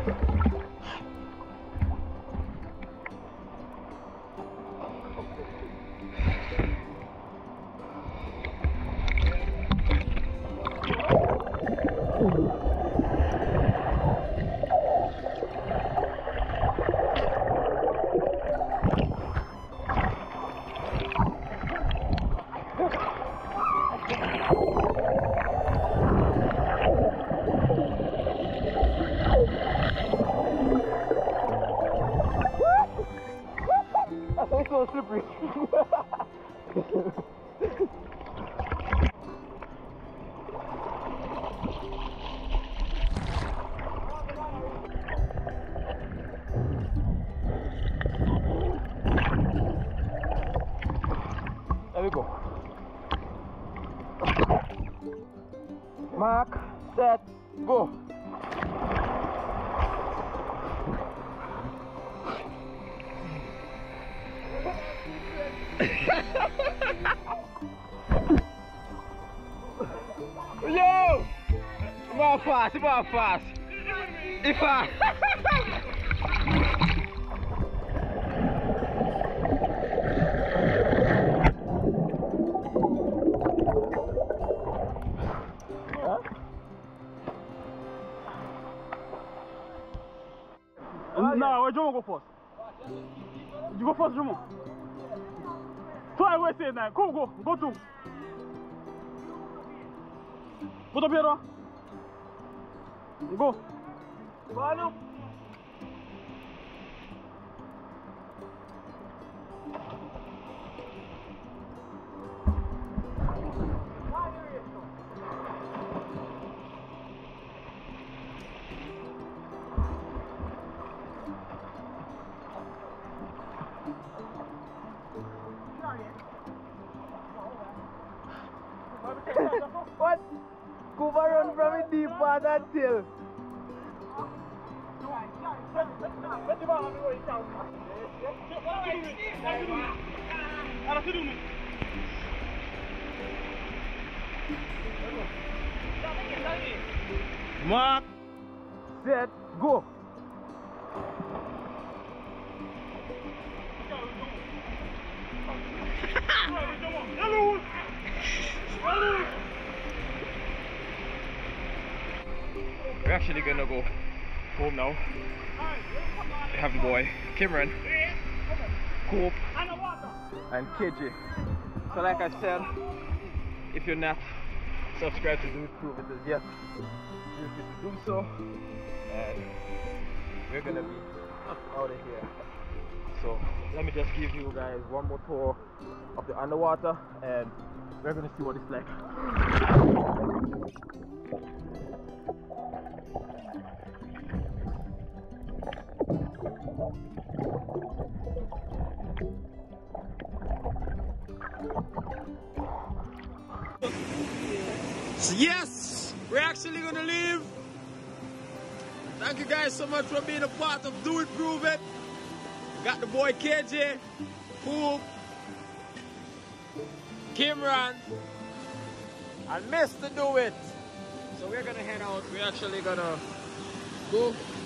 It's so slippery. There we go. Mark, set, go. Yo! More fast, more fast. If I No, where Jomo go first? You go first, Jomo. Try what I say now. Go to. Put up here, no? Go. Go on now. What? Cuba run from a deep part until. Mark, set, go. We're actually gonna go home now. We have the boy Cameron, Coop, and KJ. So like I said, if you're not subscribed to Do It Prove It as yet, feel free to do so. And we're gonna be out of here. So let me just give you guys one more tour of the underwater, and we're gonna see what it's like. So yes, we're actually gonna leave. Thank you guys so much for being a part of Do It Prove It. Got the boy KJ, Poop, Cameron, and Mr. Do It. So we're gonna head out. We're actually gonna go